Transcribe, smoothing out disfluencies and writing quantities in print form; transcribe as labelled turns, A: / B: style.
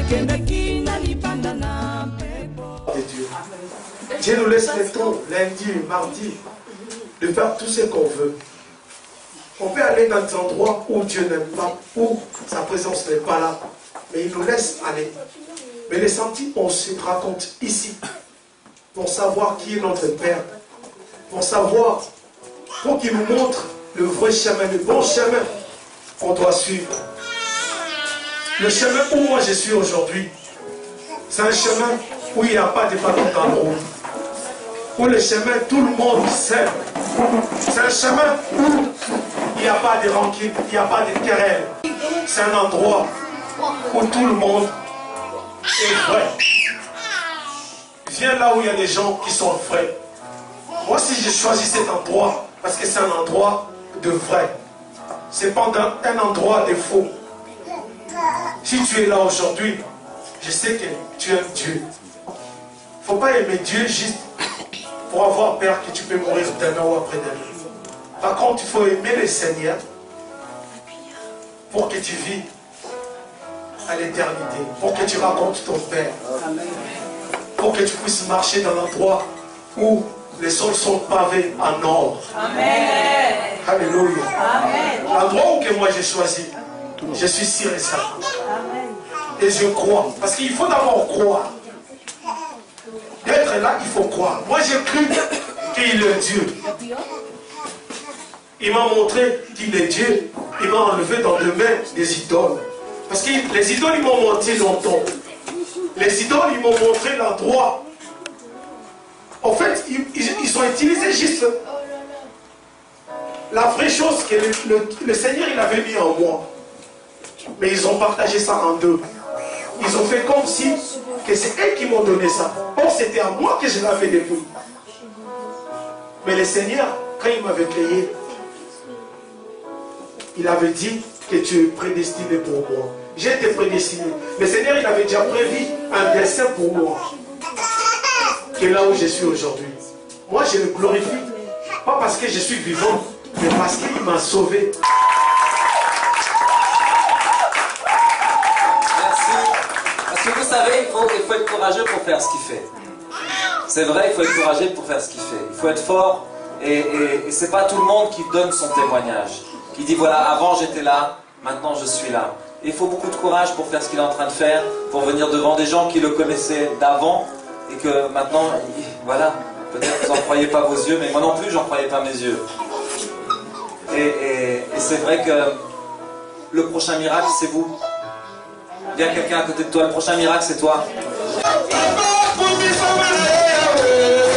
A: Dieu. Dieu nous laisse le temps, lundi, mardi, de faire tout ce qu'on veut. On peut aller dans des endroits où Dieu n'aime pas, où sa présence n'est pas là. Mais il nous laisse aller. Mais les samedis, on se raconte ici. Pour savoir qui est notre Père. Pour savoir, pour qu'il nous montre le vrai chemin, le bon chemin qu'on doit suivre. Le chemin où moi je suis aujourd'hui, c'est un chemin où il n'y a pas de bâton dans le route. Où le chemin, tout le monde s'aime. C'est un chemin où il n'y a pas de rancune, il n'y a pas de querelle. C'est un endroit où tout le monde est vrai. Viens là où il y a des gens qui sont vrais. Moi, si j'ai choisi cet endroit, parce que c'est un endroit de vrai. C'est pas un endroit de faux. Si tu es là aujourd'hui, je sais que tu aimes Dieu. Il ne faut pas aimer Dieu juste pour avoir peur que tu peux mourir demain ou après demain. Par contre, il faut aimer le Seigneur pour que tu vives à l'éternité, pour que tu racontes ton Père, pour que tu puisses marcher dans l'endroit où les sols sont pavés en or.
B: Amen.
A: Alléluia.
B: Amen.
A: L'endroit où que moi j'ai choisi, je suis sûr et certain. Et je crois. Parce qu'il faut d'abord croire. D'être là, il faut croire. Moi j'ai cru qu'il est Dieu. Il m'a montré qu'il est Dieu. Il m'a enlevé dans les mains des idoles. Parce que les idoles, ils m'ont menti longtemps. Les idoles, ils m'ont montré l'endroit. En fait, ils ont utilisé juste la vraie chose que le Seigneur il avait mis en moi. Mais ils ont partagé ça en deux. Ils ont fait comme si que c'est eux qui m'ont donné ça. Or, c'était à moi que je l'avais depuis. Mais le Seigneur, quand il m'avait créé, il avait dit que tu es prédestiné pour moi. J'ai été prédestiné. Le Seigneur, il avait déjà prévu un dessein pour moi. Qui est là où je suis aujourd'hui. Moi, je le glorifie. Pas parce que je suis vivant, mais parce qu'il m'a sauvé.
C: Merci. Parce que vous savez, il faut être courageux pour faire ce qu'il fait. C'est vrai, il faut être courageux pour faire ce qu'il fait. Il faut être fort. Et c'est pas tout le monde qui donne son témoignage. Qui dit, voilà, avant j'étais là, maintenant je suis là. Et il faut beaucoup de courage pour faire ce qu'il est en train de faire, pour venir devant des gens qui le connaissaient d'avant, et que maintenant, voilà, peut-être que vous n'en croyez pas vos yeux, mais moi non plus, j'en croyais pas mes yeux. Et c'est vrai que le prochain miracle, c'est vous. Il y a quelqu'un à côté de toi, le prochain miracle, c'est toi.